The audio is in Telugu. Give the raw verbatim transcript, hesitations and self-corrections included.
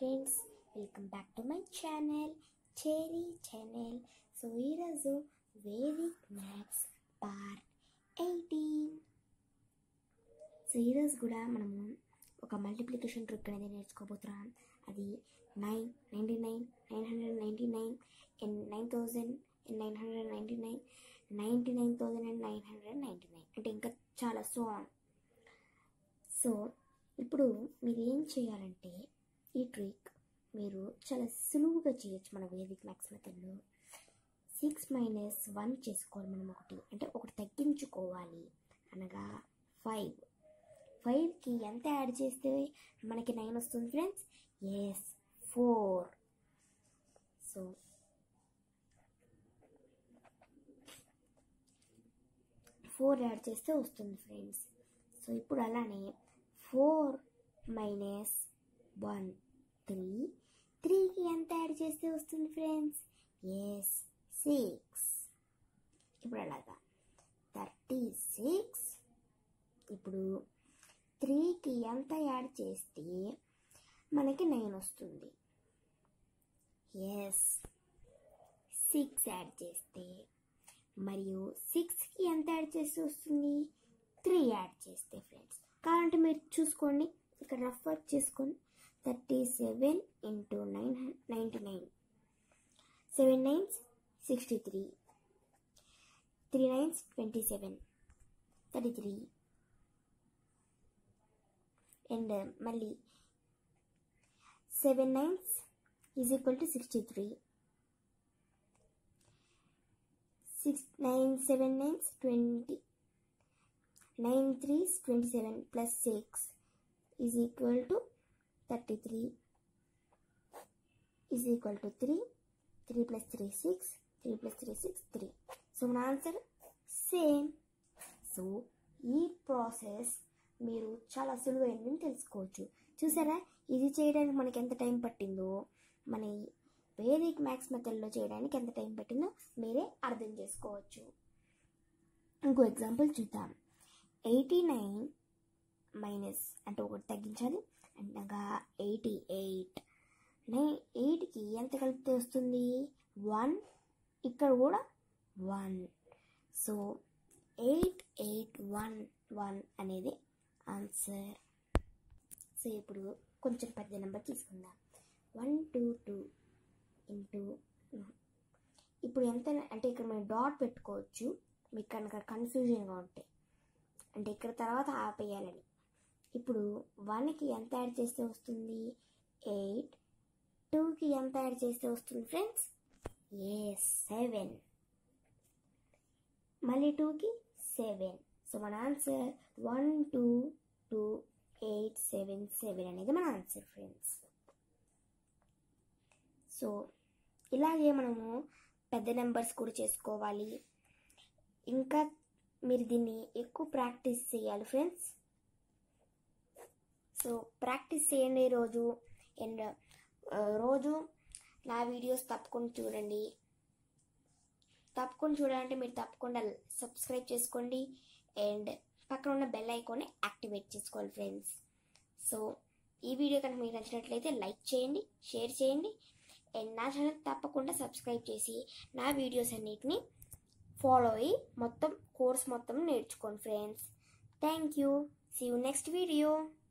Friends, welcome back to my channel Cherry channel. So ఈరోజు Vedic maths part eighteen. So ఈరోజు కూడా మనము ఒక మల్టిప్లికేషన్ ట్రిక్ అనేది నేర్చుకోబోతున్నాం. అది nine ninety nine nine hundred ninety nine and nine thousand and nine hundred ninety nine ninety nine thousand and nine hundred ninety nine అంటే ఇంకా చాలా సో ఆన్. సో ఇప్పుడు మీరు ఏం చేయాలంటే ఈ ట్రిక్ మీరు చాలా సులువుగా చేయొచ్చు మన వేదిక్ మ్యాథ్స్ మెథడ్లో. సిక్స్ మైనస్ వన్ చేసుకోవాలి మనం, ఒకటి అంటే ఒకటి తగ్గించుకోవాలి, అనగా ఫైవ్. ఫైవ్కి ఎంత యాడ్ చేస్తే మనకి నైన్ వస్తుంది friends? Yes, four. So four add చేస్తే వస్తుంది ఫ్రెండ్స్. సో ఇప్పుడు అలానే ఫోర్ మైనస్ వన్ త్రీ. త్రీకి ఎంత యాడ్ చేస్తే వస్తుంది ఫ్రెండ్స్? Yes, six. ఇప్పుడు అలాగా థర్టీ సిక్స్. ఇప్పుడు త్రీకి ఎంత యాడ్ చేస్తే మనకి నైన్ వస్తుంది? ఎస్, సిక్స్ యాడ్ చేస్తే. మరియు సిక్స్కి ఎంత యాడ్ చేస్తే వస్తుంది? త్రీ యాడ్ చేస్తే ఫ్రెండ్స్. కావాలంటే మీరు చూసుకోండి, ఇక్కడ రఫ్ వర్క్ చేసుకోండి. Thirty seven into nine ninety nine, seven nines sixty three, three nines twenty seven, thirty three. And మళ్ళీ seven nines is equal to sixty three, six nine seven nines twenty, nine threes twenty seven plus six is equal to thirty three, is equal to three. Three plus three six, three plus three six three. So మన ఆన్సర్ సేమ్. సో ఈ ప్రాసెస్ మీరు చాలా సులువైందని తెలుసుకోవచ్చు. చూసారా, ఇది చేయడానికి మనకి ఎంత టైం పట్టిందో, మన వేదిక్ మ్యాథ్స్ మెథడ్లో చేయడానికి ఎంత టైం పట్టిందో మీరే అర్థం చేసుకోవచ్చు. ఇంకో ఎగ్జాంపుల్ చూద్దాం. ఎయిటీ నైన్ మైనస్ అంటే ఒకటి తగ్గించాలి, అనగా ఎయిటీ ఎయిట్. నైన్ ఎయిట్కి ఎంత కలిపితే వస్తుంది? వన్. ఇక్కడ కూడా one. So eight eight one one అనేది ఆన్సర్. సో ఇప్పుడు కొంచెం పెద్ద నెంబర్ తీసుకుందాం. One two two into. ఇప్పుడు ఎంత అంటే ఇక్కడ మనం డాట్ పెట్టుకోవచ్చు మీకు కనుక కన్ఫ్యూజన్గా ఉంటే, అంటే ఇక్కడ తర్వాత ఆపేయాలని. ఇప్పుడు వన్కి ఎంత యాడ్ చేస్తే వస్తుంది? ఎయిట్. టూకి ఎంత యాడ్ చేస్తే వస్తుంది ఫ్రెండ్స్? Yes, seven. మళ్ళీ టూకి సెవెన్. సో మన answer one two two eight seven seven అనేది మన ఆన్సర్ ఫ్రెండ్స్. సో ఇలాగే మనము పెద్ద నెంబర్స్ కూడా చేసుకోవాలి. ఇంకా మీరు దీన్ని ఎక్కువ ప్రాక్టీస్ చేయాలి ఫ్రెండ్స్. సో ప్రాక్టీస్ చేయండి రోజు. అండ్ రోజు నా వీడియోస్ తప్పకుండా చూడండి. తప్పకుండా చూడాలంటే మీరు తప్పకుండా సబ్స్క్రైబ్ చేసుకోండి అండ్ పక్కన ఉన్న బెల్ ఐకాన్ని యాక్టివేట్ చేసుకోవాలి ఫ్రెండ్స్. సో ఈ వీడియో కనుక మీకు నచ్చినట్లయితే లైక్ చేయండి, షేర్ చేయండి అండ్ నా ఛానల్ తప్పకుండా సబ్స్క్రైబ్ చేసి నా వీడియోస్ అన్నిటిని ఫాలో అయ్యి మొత్తం కోర్స్ మొత్తం నేర్చుకోండి friends. Thank you. See you next video.